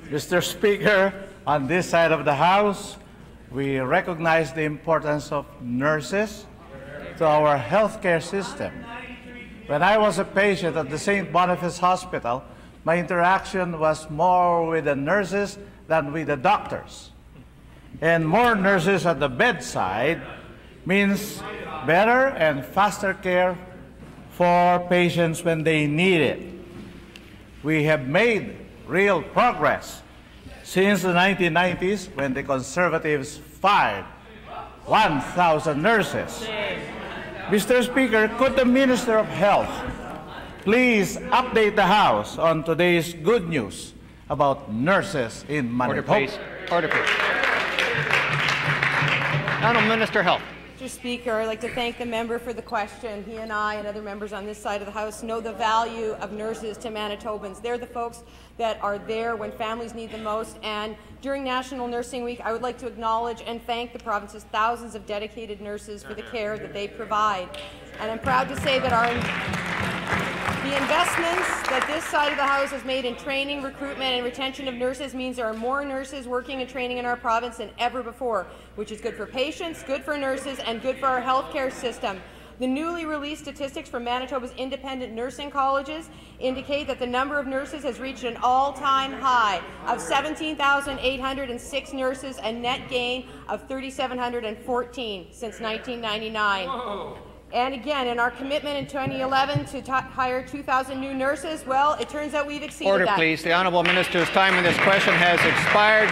Mr. Speaker, on this side of the House, we recognize the importance of nurses to our healthcare system. When I was a patient at the St. Boniface Hospital, my interaction was more with the nurses than with the doctors. And more nurses at the bedside means better and faster care for patients when they need it. We have made real progress since the 1990s when the Conservatives fired 1,000 nurses. Mr. Speaker, could the Minister of Health please update the House on today's good news about nurses in Manitoba? Order, please. Order, please. Honourable Minister of Health. Mr. Speaker, I'd like to thank the member for the question. He and I and other members on this side of the House know the value of nurses to Manitobans. They're the folks that are there when families need them most. And during National Nursing Week, I would like to acknowledge and thank the province's thousands of dedicated nurses for the care that they provide. And I'm proud to say that the investments that this side of the House has made in training, recruitment and retention of nurses means there are more nurses working and training in our province than ever before, which is good for patients, good for nurses, and good for our healthcare system. The newly released statistics from Manitoba's independent nursing colleges indicate that the number of nurses has reached an all-time high of 17,806 nurses, a net gain of 3,714 since 1999. Whoa. And again, in our commitment in 2011 to hire 2,000 new nurses, well, it turns out we've exceeded that. Order, please. The Honourable Minister's time in this question has expired.